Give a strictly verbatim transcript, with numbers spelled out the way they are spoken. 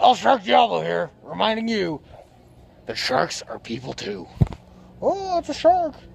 Well, Shark Diablo here, reminding you that sharks are people too. Oh, it's a shark.